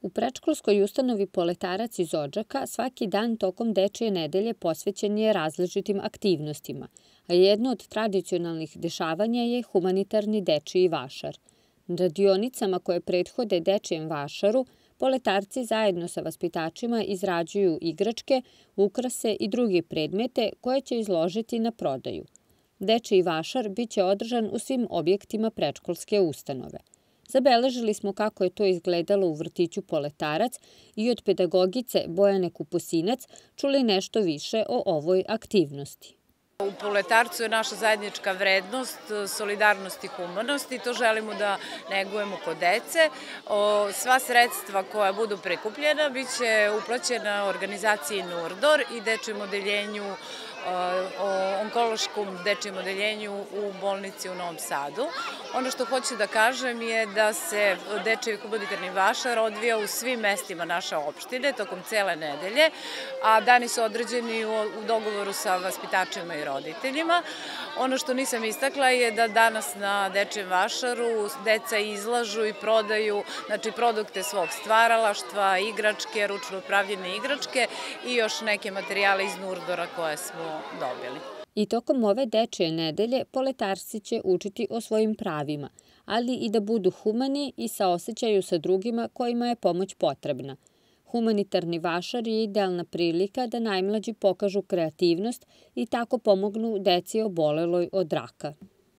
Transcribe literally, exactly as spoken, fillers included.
U predškolskoj ustanovi Poletarac iz Odžaka svaki dan tokom Dečije nedelje posvećen je različitim aktivnostima, a jedno od tradicionalnih dešavanja je humanitarni dečiji vašar. Na radionicama koje prethode Dečijem vašaru, poletarci zajedno sa vaspitačima izrađuju igračke, ukrase i druge predmete koje će izložiti na prodaju. Dečiji vašar biće održan u svim objektima predškolske ustanove. Zabeležili smo kako je to izgledalo u vrtiću Poletarac i od pedagogice Bojane Kupusinac čuli nešto više o ovoj aktivnosti. U Poletarcu je naša zajednička vrednost, solidarnost i humanost i to želimo da negujemo kod dece. Sva sredstva koja budu prikupljena biće uplaćena organizaciji Nurdor i dečijem odeljenju, o onkološkom dečijem odeljenju u bolnici u Novom Sadu. Ono što hoću da kažem je da se dečiji humanitarni vašar odvija u svim mestima naše opštine tokom cele nedelje, a dani su određeni u dogovoru sa vaspitačima i roditeljima. Ono što nisam istakla je da danas na dečijem vašaru deca izlažu i prodaju znači, produkte svog stvaralaštva, igračke, ručno pravljene igračke i još neke materijale iz Nurdora koje smo dobili. I tokom ove Dečije nedelje poletarci će učiti o svojim pravima, ali i da budu humani i saosećaju sa drugima kojima je pomoć potrebna. Humanitarni vašar je idealna prilika da najmlađi pokažu kreativnost i tako pomognu deci oboleloj od raka.